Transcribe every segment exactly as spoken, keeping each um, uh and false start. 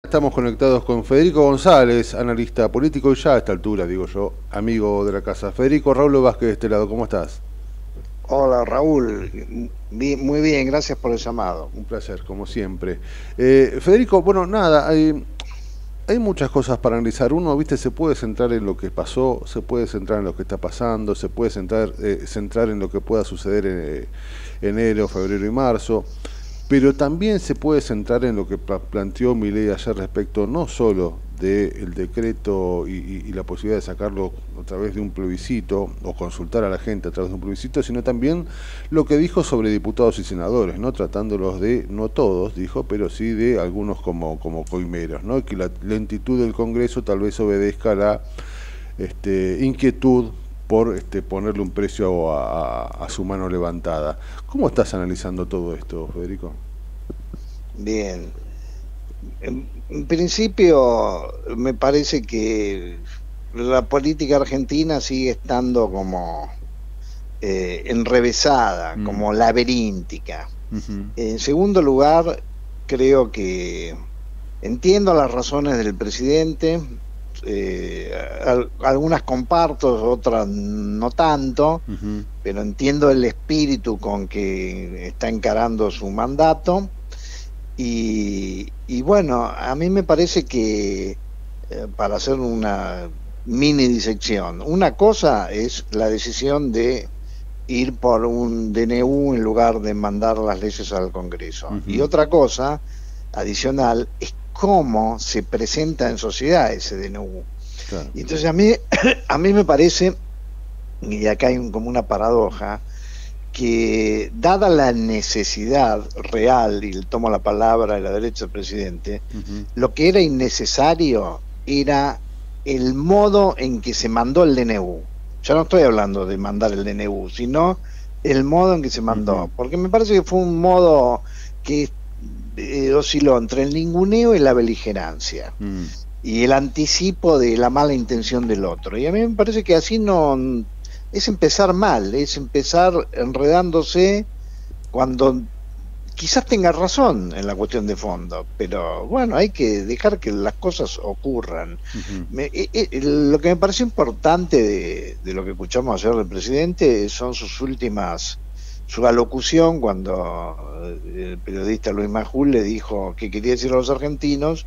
Estamos conectados con Federico González, analista político y ya a esta altura, digo yo, amigo de la casa. Federico, Raúl Vázquez de este lado, ¿cómo estás? Hola Raúl, Bi- muy bien, gracias por el llamado. Un placer, como siempre. Eh, Federico, bueno, nada, hay, hay muchas cosas para analizar. Uno, viste, se puede centrar en lo que pasó, se puede centrar en lo que está pasando, se puede centrar, eh, centrar en lo que pueda suceder en eh, enero, febrero y marzo. Pero también se puede centrar en lo que pla- planteó Milei ayer respecto no solo del decreto y, y- y la posibilidad de sacarlo a través de un plebiscito o consultar a la gente a través de un plebiscito, sino también lo que dijo sobre diputados y senadores, ¿no? Tratándolos de, no todos, dijo, pero sí de algunos como, como coimeros, ¿no? Que la lentitud del Congreso tal vez obedezca a la este, inquietud por este, ponerle un precio a, a- a su mano levantada. ¿Cómo estás analizando todo esto, Federico? Bien, en, en principio me parece que la política argentina sigue estando como eh, enrevesada, Mm, como laberíntica. ujú, En segundo lugar, creo que entiendo las razones del presidente, eh, al- algunas comparto, otras no tanto, ujú, pero entiendo el espíritu con que está encarando su mandato. Y, y bueno, a mí me parece que eh, para hacer una mini disección, una cosa es la decisión de ir por un D N U en lugar de mandar las leyes al Congreso. Y ujú, otra cosa adicional es cómo se presenta en sociedad ese D N U. claro. Y entonces a mí, a mí me parece, y acá hay un, como una paradoja, que dada la necesidad real, y le tomo la palabra de la derecha del presidente, Ujú, lo que era innecesario era el modo en que se mandó el D N U. Ya no estoy hablando de mandar el D N U, sino el modo en que se ujú, mandó, porque me parece que fue un modo que eh, osciló entre el ninguneo y la beligerancia mm, y el anticipo de la mala intención del otro. Y a mí me parece que así no es empezar mal, es empezar enredándose cuando quizás tenga razón en la cuestión de fondo, pero bueno, hay que dejar que las cosas ocurran. ujú, Me, eh, eh, lo que me pareció importante de, de lo que escuchamos ayer del presidente son sus últimas, su alocución cuando eh, el periodista Luis Majul le dijo qué quería decir a los argentinos,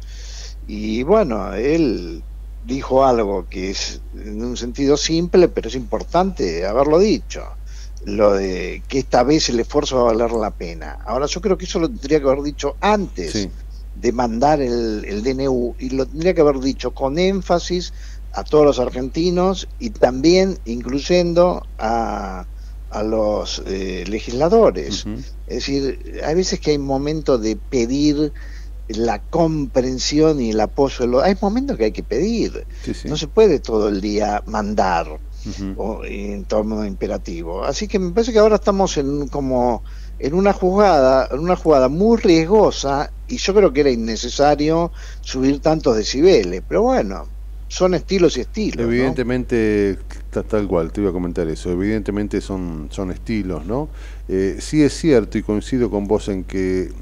y bueno, él dijo algo que es en un sentido simple, pero es importante haberlo dicho, lo de que esta vez el esfuerzo va a valer la pena. Ahora yo creo que eso lo tendría que haber dicho antes sí. de mandar el, el D N U, y lo tendría que haber dicho con énfasis a todos los argentinos y también incluyendo a, a los eh, legisladores. Ujú, Es decir, hay veces que hay momentos de pedir la comprensión y el apoyo. Lo, hay momentos que hay que pedir. sí, No sí. se puede todo el día mandar Ujú. o, en torno imperativo. Así que me parece que ahora estamos en como en una jugada, en una jugada muy riesgosa, y yo creo que era innecesario subir tantos decibeles. Pero bueno, son estilos y estilos, ¿no? Evidentemente, ta- tal cual, te iba a comentar eso, evidentemente son, son estilos, ¿no? Eh, sí es cierto y coincido con vos en que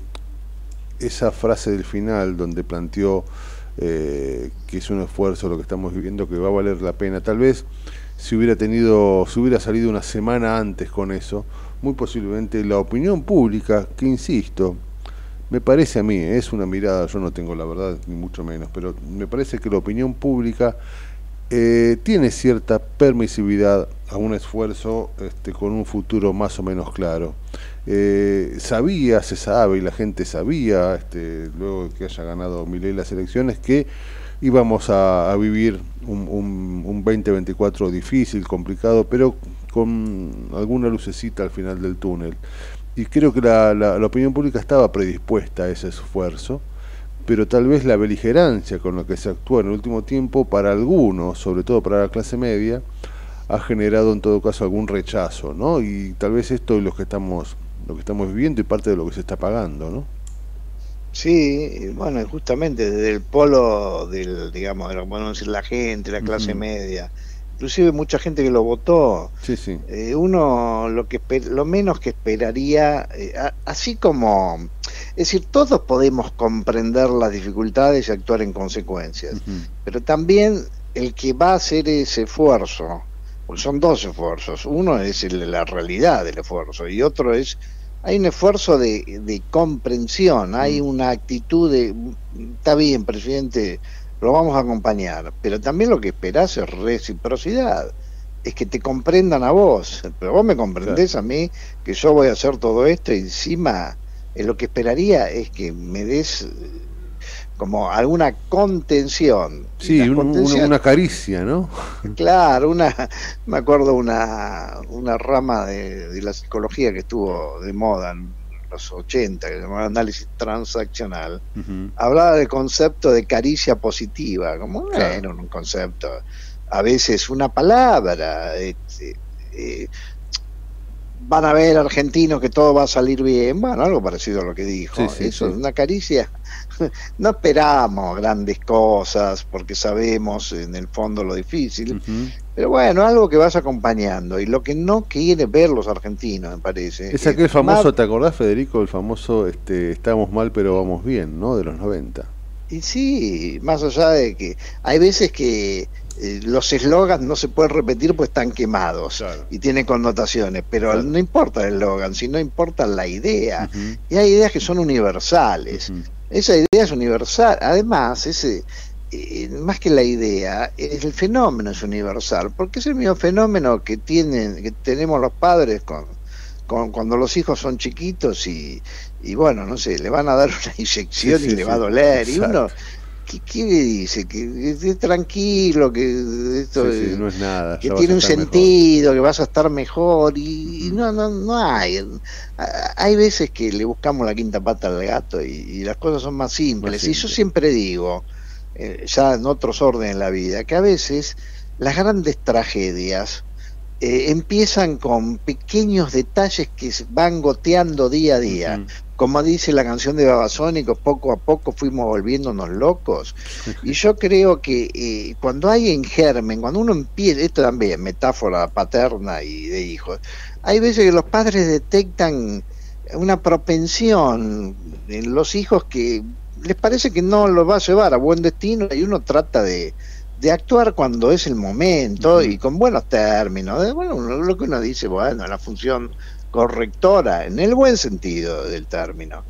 esa frase del final donde planteó eh, que es un esfuerzo lo que estamos viviendo, que va a valer la pena, tal vez si hubiera tenido, si hubiera salido una semana antes con eso, muy posiblemente la opinión pública, que insisto, me parece a mí, es una mirada, yo no tengo la verdad, ni mucho menos, pero me parece que la opinión pública eh, tiene cierta permisividad a un esfuerzo este, con un futuro más o menos claro. Eh, sabía, se sabe, y la gente sabía, este, luego de que haya ganado Milei las elecciones, que íbamos a, a vivir un, un, un veinte veinticuatro difícil, complicado, pero con alguna lucecita al final del túnel. Y creo que la, la, la opinión pública estaba predispuesta a ese esfuerzo, pero tal vez la beligerancia con la que se actúa en el último tiempo, para algunos, sobre todo para la clase media, ha generado en todo caso algún rechazo, ¿no? Y tal vez esto es lo que estamos, lo que estamos viviendo y parte de lo que se está pagando, ¿no? Sí, bueno, justamente desde el polo del, digamos, de lo que podemos decir la gente, la clase Ujú, media, inclusive mucha gente que lo votó. Sí, sí. Eh, uno lo que lo menos que esperaría, eh, a, así como, es decir, todos podemos comprender las dificultades y actuar en consecuencias, Uh-huh. pero también el que va a hacer ese esfuerzo, porque son dos esfuerzos, uno es el, la realidad del esfuerzo y otro es, hay un esfuerzo de, de comprensión, hay Uh-huh. una actitud de, está bien, presidente, lo vamos a acompañar, pero también lo que esperás es reciprocidad, es que te comprendan a vos, pero vos me comprendés, claro, a mí, que yo voy a hacer todo esto y encima eh, lo que esperaría es que me des como alguna contención. Sí, un, una, una caricia, ¿no? Claro, una, me acuerdo una, una rama de, de la psicología que estuvo de moda en los ochenta, que se llamaba análisis transaccional, uh-huh, hablaba del concepto de caricia positiva, como claro, era un concepto, a veces una palabra, eh, eh, van a ver argentinos que todo va a salir bien, bueno, algo parecido a lo que dijo, sí, sí, eso es sí, una caricia. No esperamos grandes cosas porque sabemos en el fondo lo difícil, uh-huh, pero bueno, algo que vas acompañando, y lo que no quieren ver los argentinos, me parece. Es aquel famoso, más... ¿te acordás, Federico? El famoso este, estamos mal pero vamos bien, ¿no? De los noventa. Y sí, más allá de que hay veces que eh, los eslogans no se pueden repetir pues están quemados, claro, y tienen connotaciones, pero claro, no importa el eslogan, sino importa la idea, uh-huh, y hay ideas que son universales, uh-huh, esa idea es universal, además, ese eh, más que la idea, el fenómeno es universal, porque es el mismo fenómeno que tienen, que tenemos los padres con, con cuando los hijos son chiquitos y, y bueno, no sé, le van a dar una inyección, sí, y sí, le va a doler, exacto, y uno, ¿qué, qué dice? Que es tranquilo, que esto sí, sí, no es nada, que tiene un sentido, mejor, que vas a estar mejor, y, uh-huh, y no, no, no hay, hay veces que le buscamos la quinta pata al gato y, y las cosas son más simples, más simple. Y yo siempre digo, eh, ya en otros órdenes en la vida, que a veces las grandes tragedias Eh, empiezan con pequeños detalles que van goteando día a día, uh-huh, como dice la canción de Babasónicos, poco a poco fuimos volviéndonos locos, y yo creo que eh, cuando hay en germen, cuando uno empieza, esto también metáfora paterna y de hijos, hay veces que los padres detectan una propensión en los hijos que les parece que no los va a llevar a buen destino, y uno trata de de actuar cuando es el momento, uh-huh, y con buenos términos, de, bueno, lo que uno dice, bueno, la función correctora, en el buen sentido del término.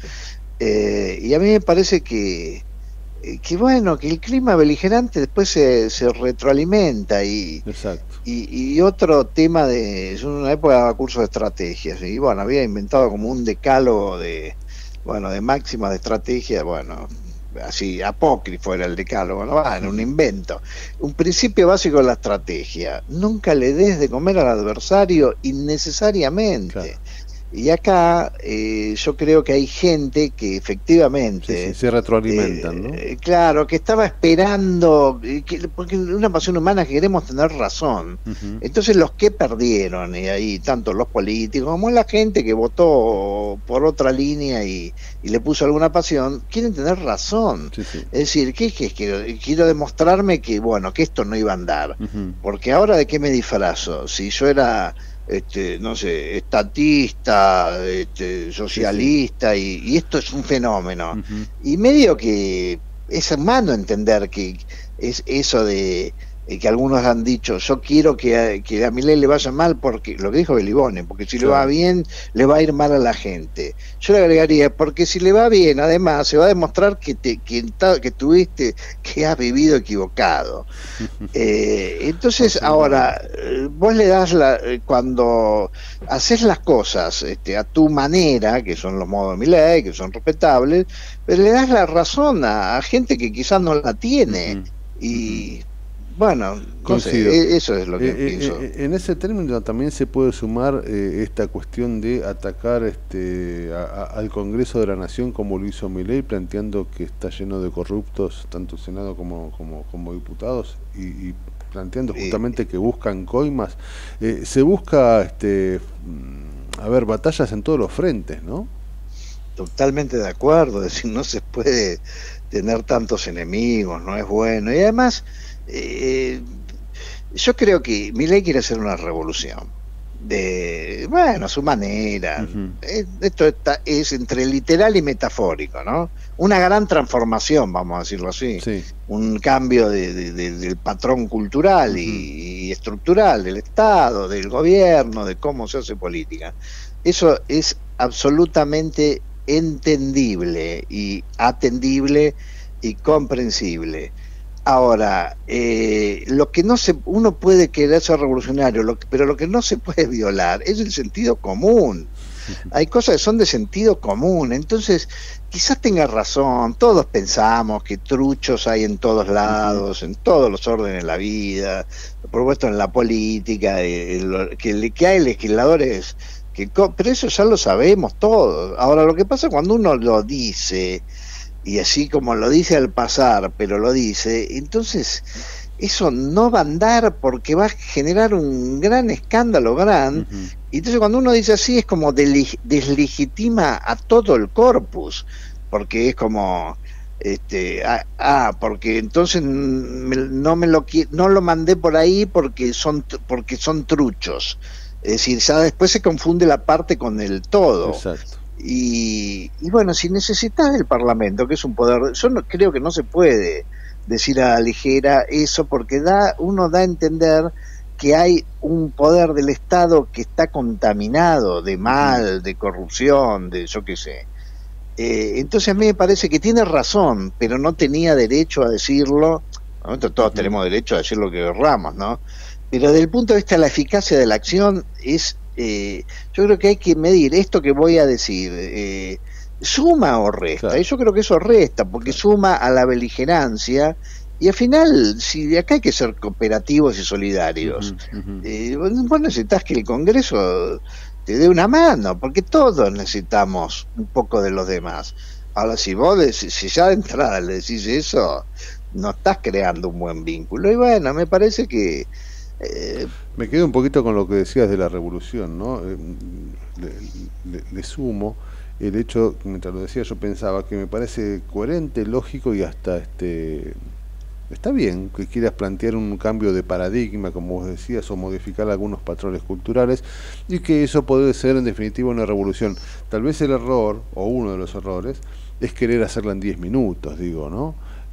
Eh, y a mí me parece que, que bueno, que el clima beligerante después se, se retroalimenta, y, y, y otro tema de, yo en una época daba cursos de estrategias, y bueno, había inventado como un decálogo de, bueno, de máximas de estrategia, bueno, así apócrifo era el decálogo, no va, era un invento. Un principio básico de la estrategia: nunca le des de comer al adversario innecesariamente. Claro. Y acá eh, yo creo que hay gente que efectivamente sí, sí, se retroalimentan, ¿no? Eh, claro, que estaba esperando, que, porque es una pasión humana que queremos tener razón. Uh-huh. Entonces los que perdieron, y ahí tanto los políticos como la gente que votó por otra línea y, y le puso alguna pasión, quieren tener razón. Sí, sí. Es decir, ¿qué, qué, qué, quiero demostrarme que, bueno, que esto no iba a andar. Uh-huh. Porque ahora, ¿de qué me disfrazo? Si yo era... Este, no sé, estatista, este, socialista, sí, sí. Y, y esto es un fenómeno. Uh-huh. Y medio que es humano entender que es eso de eh, que algunos han dicho, yo quiero que, que a Milei le vaya mal, porque lo que dijo Belibone, porque si claro. le va bien, le va a ir mal a la gente. Yo le agregaría, porque si le va bien, además, se va a demostrar que, te, que, que tuviste, que has vivido equivocado. eh, entonces, no, ahora, vos le das, la, cuando haces las cosas este, a tu manera, que son los modos de Milei, que son respetables, pero le das la razón a, a gente que quizás no la tiene. Uh-huh. Y... Bueno, no sé, eso es lo que eh, pienso. Eh, en ese término también se puede sumar eh, esta cuestión de atacar este, a, a, al Congreso de la Nación, como lo hizo Milei, planteando que está lleno de corruptos, tanto Senado como, como, como diputados, y, y planteando justamente eh, que buscan coimas. Eh, se busca, este, a ver, batallas en todos los frentes, ¿no? Totalmente de acuerdo, es decir, no se puede tener tantos enemigos, no es bueno. Y además... Eh, Yo creo que Milei quiere hacer una revolución. De, bueno, a su manera. Ujú. Eh, Esto está, es entre literal y metafórico, ¿no? Una gran transformación, vamos a decirlo así. Sí. Un cambio de, de, de, del patrón cultural Ujú. y, y estructural del Estado, del gobierno, de cómo se hace política. Eso es absolutamente entendible y atendible y comprensible. Ahora, eh, lo que no se, uno puede querer ser revolucionario, lo, pero lo que no se puede violar es el sentido común. Hay cosas que son de sentido común, entonces quizás tenga razón, todos pensamos que truchos hay en todos lados, en todos los órdenes de la vida, por supuesto en la política, eh, lo, que, que hay legisladores, que, pero eso ya lo sabemos todos. Ahora, lo que pasa cuando uno lo dice, y así como lo dice al pasar, pero lo dice, entonces eso no va a andar porque va a generar un gran escándalo, gran, Ujú. y entonces cuando uno dice así es como deslegitima a todo el corpus, porque es como, este, ah, ah porque entonces me, no me lo no lo mandé por ahí porque son porque son truchos, es decir, ya después se confunde la parte con el todo. Exacto. Y, y bueno, si necesitas el Parlamento, que es un poder, yo no, creo que no se puede decir a la ligera eso, porque da uno da a entender que hay un poder del Estado que está contaminado de mal, de corrupción, de yo qué sé. Eh, entonces a mí me parece que tiene razón, pero no tenía derecho a decirlo. Todos uh-huh. tenemos derecho a decir lo que querramos, ¿no? Pero desde el punto de vista de la eficacia de la acción es... Eh, yo creo que hay que medir esto que voy a decir, eh, suma o resta, claro. Y yo creo que eso resta, porque claro. suma a la beligerancia, y al final, si de acá hay que ser cooperativos y solidarios, uh-huh, uh-huh. Eh, vos necesitas que el Congreso te dé una mano, porque todos necesitamos un poco de los demás. Ahora, si vos, decís, si ya de entrada le decís eso, no estás creando un buen vínculo, y bueno, me parece que Eh, me quedo un poquito con lo que decías de la revolución, ¿no? Eh, le, le, le sumo el hecho, mientras lo decía yo pensaba que me parece coherente, lógico y hasta este está bien que quieras plantear un cambio de paradigma, como vos decías, o modificar algunos patrones culturales, y que eso puede ser en definitiva una revolución. Tal vez el error, o uno de los errores, es querer hacerla en diez minutos, digo, ¿no?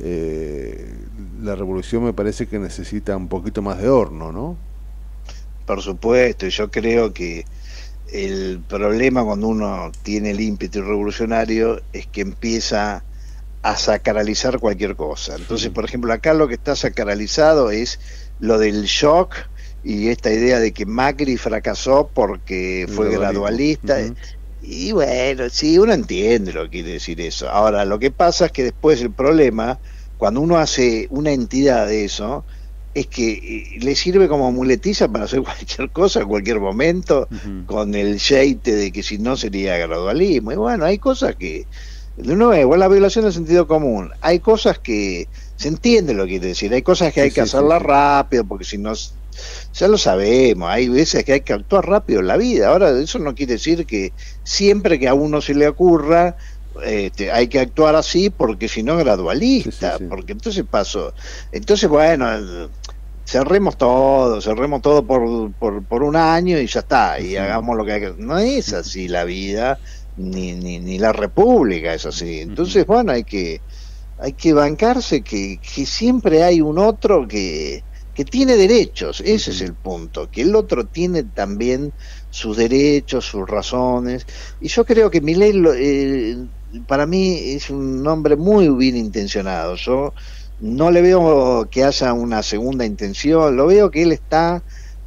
Eh, la revolución me parece que necesita un poquito más de horno, ¿no? Por supuesto, yo creo que el problema cuando uno tiene el ímpetu revolucionario es que empieza a sacralizar cualquier cosa. Entonces, por ejemplo, acá lo que está sacralizado es lo del shock y esta idea de que Macri fracasó porque fue gradualista. Uh-huh. Y bueno, sí, uno entiende lo que quiere decir eso. Ahora, lo que pasa es que después el problema, cuando uno hace una entidad de eso, es que le sirve como muletilla para hacer cualquier cosa en cualquier momento, uh-huh. con el sheite de que si no sería gradualismo. Y bueno, hay cosas que, de nuevo, la violación del sentido común, hay cosas que se entiende lo que quiere decir, hay cosas que sí, hay que sí, hacerlas sí, rápido, porque si no, ya lo sabemos, hay veces que hay que actuar rápido en la vida. Ahora, eso no quiere decir que siempre que a uno se le ocurra, Este, hay que actuar así, porque si no gradualista, sí, sí, sí. porque entonces pasó, entonces bueno, cerremos todo, cerremos todo por, por, por un año y ya está, y sí. hagamos lo que hay que, no es así la vida, ni, ni, ni la república es así, entonces uh-huh. bueno, hay que hay que bancarse que, que siempre hay un otro que, que tiene derechos, ese uh-huh. es el punto, que el otro tiene también sus derechos, sus razones, y yo creo que Milei eh, para mí es un hombre muy bien intencionado. Yo no le veo que haya una segunda intención, lo veo que él está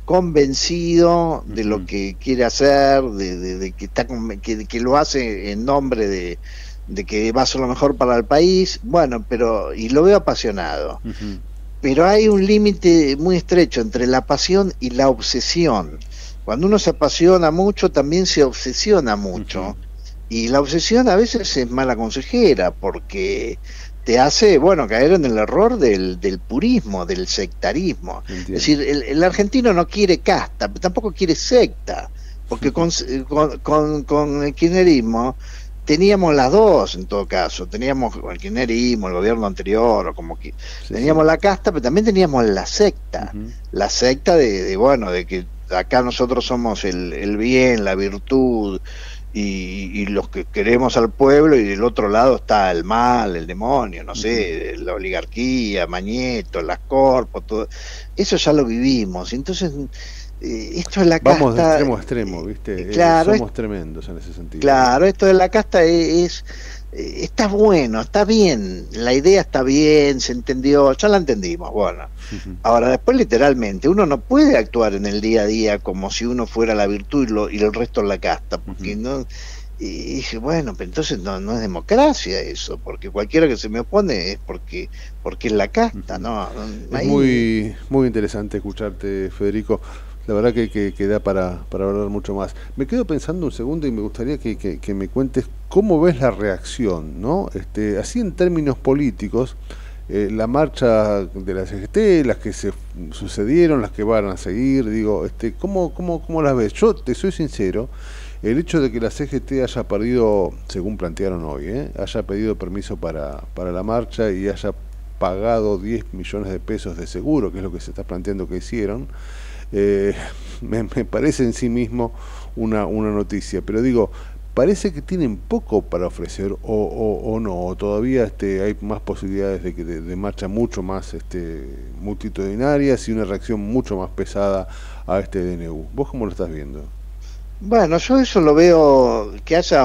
convencido de uh-huh. lo que quiere hacer, de, de, de que está que, que lo hace en nombre de, de que va a ser lo mejor para el país, bueno, pero y lo veo apasionado. Uh-huh. Pero hay un límite muy estrecho entre la pasión y la obsesión. Cuando uno se apasiona mucho, también se obsesiona mucho. Uh-huh. Y la obsesión a veces es mala consejera, porque te hace, bueno, caer en el error del, del purismo, del sectarismo. Entiendo. Es decir, el, el argentino no quiere casta, pero tampoco quiere secta, porque con, con, con, con el kirchnerismo teníamos las dos en todo caso, teníamos el kirchnerismo, el gobierno anterior, o como que sí, teníamos sí. la casta, pero también teníamos la secta, uh-huh. la secta de, de, bueno, de que acá nosotros somos el, el bien, la virtud, y, y los que queremos al pueblo, y del otro lado está el mal, el demonio, no uh-huh. sé, la oligarquía, Mañeto, las corpos, todo eso ya lo vivimos. Entonces eh, esto de la casta, vamos de extremo a extremo, ¿viste? Eh, claro, eh, somos es, tremendos en ese sentido. Claro, esto de la casta es, es está bueno, está bien, la idea está bien, se entendió, ya la entendimos, bueno. Uh-huh. Ahora, después literalmente, uno no puede actuar en el día a día como si uno fuera la virtud y, lo, y el resto la casta, porque uh-huh. no... Y dije, bueno, pero entonces no, no es democracia eso, porque cualquiera que se me opone es porque porque es la casta, uh-huh. ¿no? Es muy, muy interesante escucharte, Federico. La verdad que, que, que da para, para hablar mucho más. Me quedo pensando un segundo y me gustaría que, que, que me cuentes cómo ves la reacción, ¿no? Este, así en términos políticos, eh, la marcha de la C G T, las que se sucedieron, las que van a seguir, digo, este, ¿cómo, cómo, cómo las ves? Yo te soy sincero, el hecho de que la C G T haya perdido, según plantearon hoy, ¿eh? haya pedido permiso para, para la marcha y haya pagado diez millones de pesos de seguro, que es lo que se está planteando que hicieron, Eh, me, me parece en sí mismo una, una noticia, pero digo, parece que tienen poco para ofrecer o, o, o no, o todavía este, hay más posibilidades de, que de, de marcha mucho más este, multitudinarias y una reacción mucho más pesada a este D N U. ¿Vos cómo lo estás viendo? Bueno, yo eso lo veo, que haya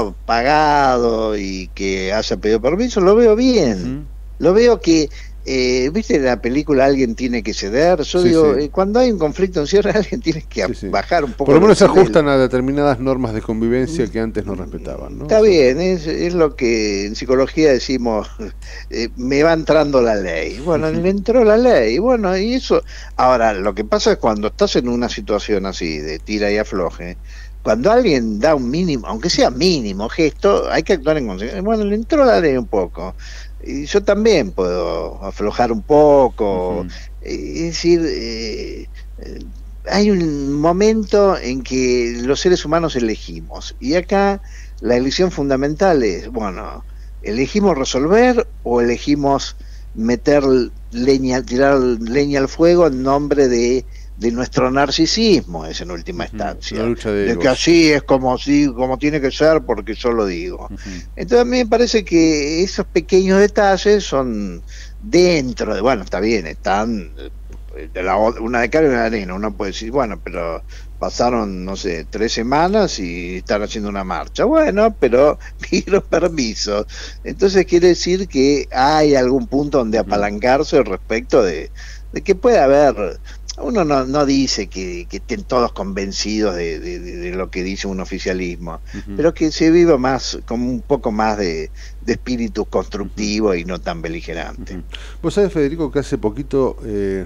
pagado y que haya pedido permiso, lo veo bien, ¿Mm? Lo veo que Eh, ¿viste la película Alguien tiene que ceder? Yo sí, digo, sí. Eh, cuando hay un conflicto en cierre, alguien tiene que sí, sí. bajar un poco. Por lo menos se ajustan a determinadas normas de convivencia que antes no respetaban, ¿no? Está bien, es, es lo que en psicología decimos, eh, me va entrando la ley. Bueno, uh-huh. le entró la ley, bueno, y eso. Ahora, lo que pasa es cuando estás en una situación así, de tira y afloje, cuando alguien da un mínimo, aunque sea mínimo gesto, hay que actuar en consecuencia. Bueno, le entró la ley un poco. Y yo también puedo aflojar un poco, uh-huh. es decir, eh, hay un momento en que los seres humanos elegimos, y acá la elección fundamental es, bueno, ¿elegimos resolver o elegimos meter leña, tirar leña al fuego en nombre de de nuestro narcisismo? Es en última instancia, la lucha de, de que así es como así como tiene que ser porque yo lo digo. Uh-huh. Entonces a mí me parece que esos pequeños detalles son dentro de, bueno, está bien, están de la, una de cal y una de arena, uno puede decir, bueno, pero pasaron, no sé, tres semanas y están haciendo una marcha, bueno, pero pido permiso. Entonces quiere decir que hay algún punto donde apalancarse respecto de, de que puede haber. Uno no, no dice que, que estén todos convencidos de, de, de lo que dice un oficialismo, uh-huh. pero que se viva más, como un poco más de, de espíritu constructivo uh-huh. y no tan beligerante. Uh-huh. Vos sabés, Federico, que hace poquito, eh,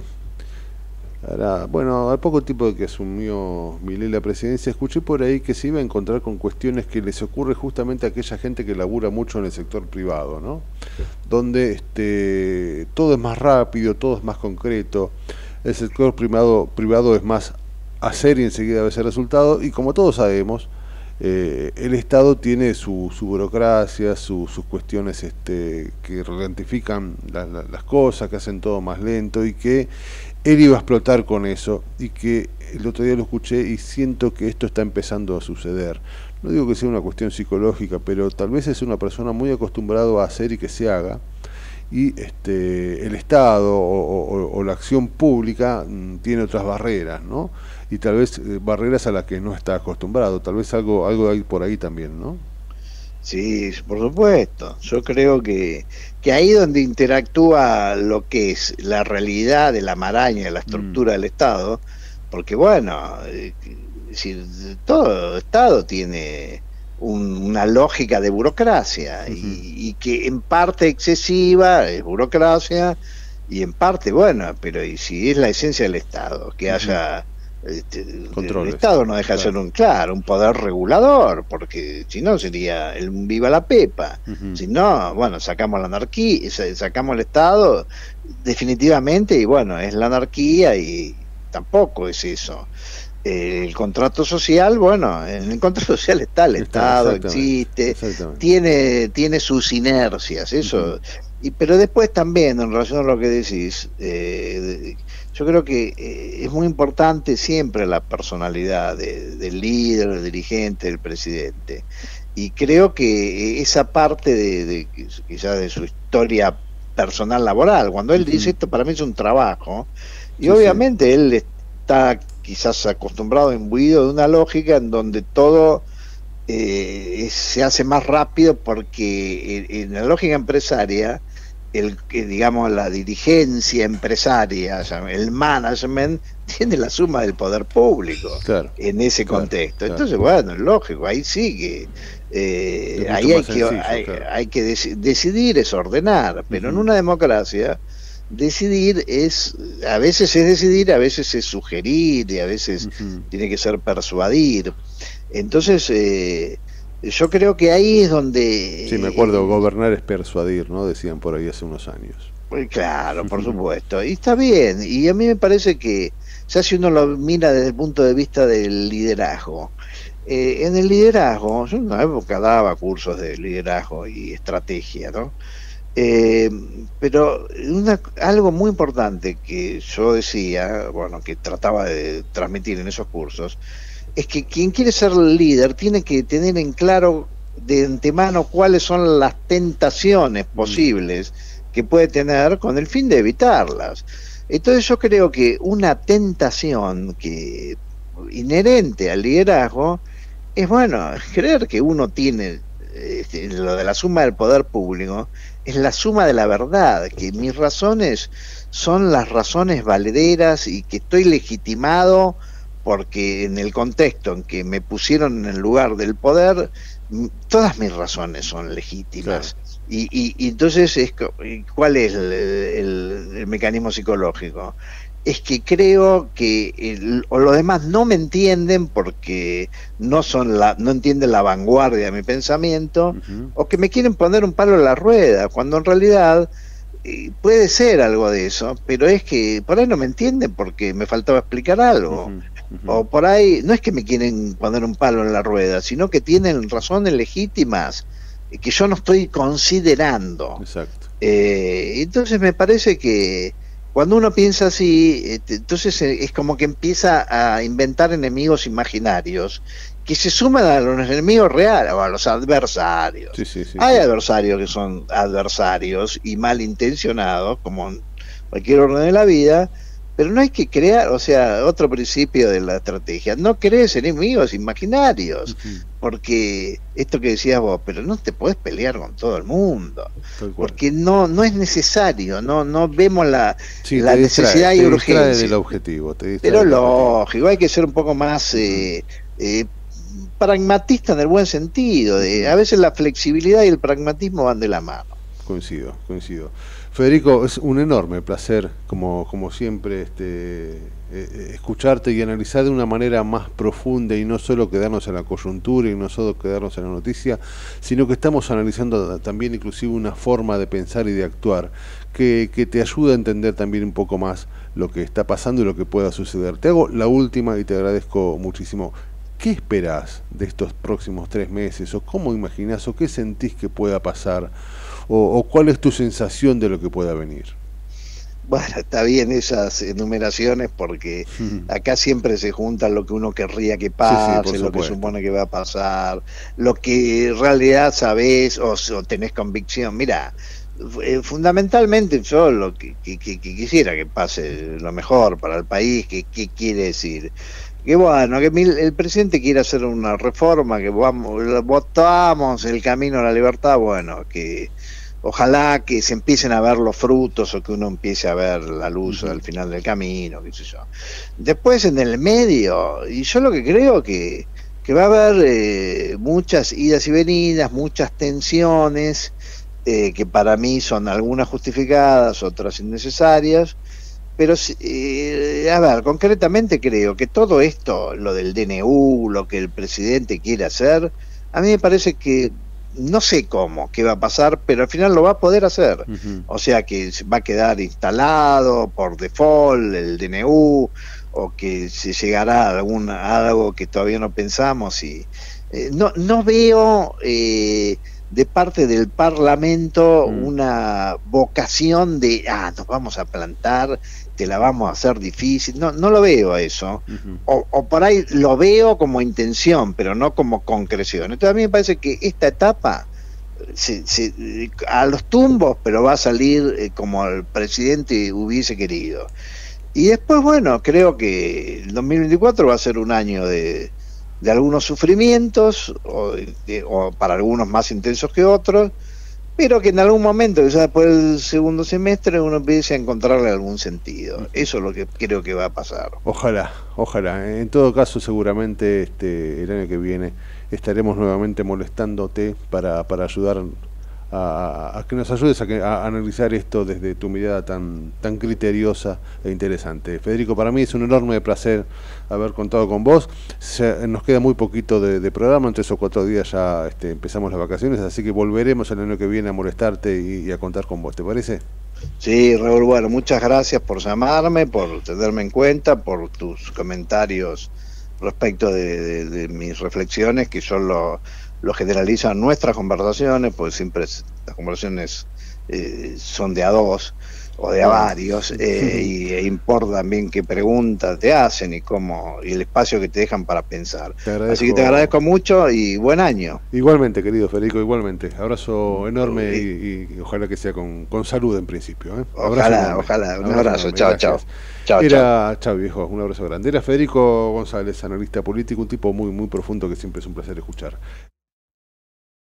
ahora, bueno, al poco tiempo de que asumió Milei la presidencia, escuché por ahí que se iba a encontrar con cuestiones que les ocurre justamente a aquella gente que labura mucho en el sector privado, ¿no? Donde este, todo es más rápido, todo es más concreto. El sector privado, privado es más hacer y enseguida ver ese resultado, y como todos sabemos, eh, el Estado tiene su, su burocracia, su, sus cuestiones este, que ralentifican la, la, las cosas, que hacen todo más lento, y que él iba a explotar con eso, y que el otro día lo escuché y siento que esto está empezando a suceder. No digo que sea una cuestión psicológica, pero tal vez es una persona muy acostumbrada a hacer y que se haga, y este el Estado o, o, o la acción pública m, tiene otras barreras, ¿no? Y tal vez eh, barreras a las que no está acostumbrado, tal vez algo algo hay por ahí también, ¿no? Sí, por supuesto. Yo creo que, que ahí donde interactúa lo que es la realidad de la maraña, de la estructura mm. del Estado, porque bueno, eh, es decir, todo Estado tiene Un, una lógica de burocracia uh-huh. y, y que en parte excesiva es burocracia y en parte bueno, pero y si es la esencia del Estado que uh-huh. haya este, el Estado no deja de claro. ser un claro un poder regulador, porque si no sería el viva la pepa, uh-huh. si no, bueno, sacamos la anarquía, sacamos el Estado definitivamente y bueno, es la anarquía y tampoco es eso. El contrato social, bueno, en el contrato social está el Está, Estado, exactamente, existe, exactamente. tiene, tiene sus inercias, eso. Ujú. Y pero después también, en relación a lo que decís, eh, yo creo que eh, es muy importante siempre la personalidad de, del líder, del dirigente, del presidente. Y creo que esa parte de, de quizás de su historia personal laboral, cuando él dice Ujú. esto para mí es un trabajo, y Sí, sí, obviamente él está quizás acostumbrado, imbuido de una lógica en donde todo eh, se hace más rápido porque en, en la lógica empresaria, el, digamos, la dirigencia empresaria, el management, tiene la suma del poder público claro, en ese claro, contexto. claro. Entonces, bueno, es lógico, ahí sí que Es eh, mucho ahí hay más que sencillo, hay, claro. hay que dec decidir, es ordenar, pero en Ujú. una democracia decidir es, a veces es decidir, a veces es sugerir, y a veces Ujú. tiene que ser persuadir. Entonces, eh, yo creo que ahí es Sí, me donde, acuerdo, el, gobernar es persuadir, ¿no? Decían por ahí hace unos años. eh, claro, por supuesto, y está bien, y a mí me parece que, ya si uno lo mira desde el punto de vista del liderazgo, eh, en el liderazgo, yo en una época daba cursos de liderazgo y estrategia, ¿no? Eh, pero una, algo muy importante que yo decía, bueno, que trataba de transmitir en esos cursos, es que quien quiere ser líder tiene que tener en claro de antemano cuáles son las tentaciones Mm. posibles que puede tener con el fin de evitarlas. Entonces yo creo que una tentación que inherente al liderazgo es, bueno, creer que uno tiene este, lo de la suma del poder público, es la suma de la verdad, que mis razones son las razones valederas y que estoy legitimado porque en el contexto en que me pusieron en el lugar del poder, todas mis razones son Claro. legítimas. Y, y, y entonces, es, ¿cuál es el, el, el mecanismo psicológico? Es que creo que el, o los demás no me entienden porque no son la, no entienden la vanguardia de mi pensamiento, Ujú. o que me quieren poner un palo en la rueda, cuando en realidad eh, puede ser algo de eso, pero es que por ahí no me entienden porque me faltaba explicar algo. Ujú. Ujú. O por ahí, no es que me quieren poner un palo en la rueda, sino que tienen razones legítimas eh, que yo no estoy considerando. Exacto. Eh, entonces me parece que cuando uno piensa así, eh, entonces eh, es como que empieza a inventar enemigos imaginarios que se suman a los enemigos reales o a los adversarios. Sí, sí, sí, Hay sí. adversarios que son adversarios y malintencionados, como en cualquier orden de la vida, pero no hay que crear, o sea, otro principio de la estrategia, no crees enemigos imaginarios, Ujú. porque esto que decías vos, pero no te podés pelear con todo el mundo, Tal cual. porque no no es necesario, no no vemos la, Sí, te la distrae, necesidad y te distrae del urgencia. objetivo, te distrae Pero del objetivo. lógico, hay que ser un poco más Ujú. eh, eh, pragmatista en el buen sentido, de, Ujú. a veces la flexibilidad y el pragmatismo van de la mano. Coincido, coincido. Federico, es un enorme placer, como, como siempre, este, eh, eh, escucharte y analizar de una manera más profunda y no solo quedarnos en la coyuntura y no solo quedarnos en la noticia, sino que estamos analizando también inclusive una forma de pensar y de actuar que, que te ayuda a entender también un poco más lo que está pasando y lo que pueda suceder. Te hago la última y te agradezco muchísimo. ¿Qué esperás de estos próximos tres meses? ¿O cómo imaginás o qué sentís que pueda pasar? O, o cuál es tu sensación de lo que pueda venir. Bueno, está bien esas enumeraciones porque acá siempre se junta lo que uno querría que Sí, sí, por pase, lo que supuesto. supone que va a pasar, lo que en realidad sabés o, o tenés convicción. Mira, eh, fundamentalmente yo lo que, que, que, que quisiera que pase lo mejor para el país, que, que quiere decir que bueno, que mil, el presidente quiere hacer una reforma, que vamos, votamos el camino a la libertad, bueno, que ojalá que se empiecen a ver los frutos o que uno empiece a ver la luz Ujú. al final del camino, qué sé yo. Después en el medio, y yo lo que creo que, que va a haber eh, muchas idas y venidas, muchas tensiones, eh, que para mí son algunas justificadas, otras innecesarias, pero eh, a ver, concretamente creo que todo esto, lo del D N U, lo que el presidente quiere hacer, a mí me parece que no sé cómo, qué va a pasar, pero al final lo va a poder hacer. Ujú. O sea que va a quedar instalado por default el D N U, o que se llegará a, algún, a algo que todavía no pensamos. Y eh, no, no veo eh, de parte del Parlamento mm. una vocación de, ah, nos vamos a plantar, te la vamos a hacer difícil. No, no lo veo eso. Uh-huh. o, o por ahí lo veo como intención, pero no como concreción. Entonces a mí me parece que esta etapa se, se, a los tumbos, pero va a salir eh, como el presidente hubiese querido. Y después, bueno, creo que el dos mil veinticuatro va a ser un año de, de algunos sufrimientos, o, de, o para algunos más intensos que otros, pero que en algún momento, quizás después del segundo semestre, uno empiece a encontrarle algún sentido. Eso es lo que creo que va a pasar. Ojalá, ojalá. En todo caso, seguramente este el año que viene estaremos nuevamente molestándote para, para ayudar a, a que nos ayudes a, que, a analizar esto desde tu mirada tan, tan criteriosa e interesante. Federico, para mí es un enorme placer haber contado con vos. Se, nos queda muy poquito de, de programa, en tres o cuatro días ya este, empezamos las vacaciones, así que volveremos el año que viene a molestarte y, y a contar con vos, ¿te parece? Sí, Raúl, bueno, muchas gracias por llamarme, por tenerme en cuenta, por tus comentarios respecto de, de, de mis reflexiones, que son lo lo generalizan nuestras conversaciones, pues siempre las conversaciones eh, son de a dos o de a varios, eh, y e importa también qué preguntas te hacen y cómo, y el espacio que te dejan para pensar. Así que te agradezco mucho y buen año. Igualmente, querido Federico, igualmente. Abrazo enorme y, y, y ojalá que sea con, con salud en principio. ¿eh? Ojalá, enorme. ojalá. Un abrazo, abrazo. Chao, chao. Chao, Era, chao viejo, un abrazo grande. Era Federico González, analista político, un tipo muy, muy profundo que siempre es un placer escuchar.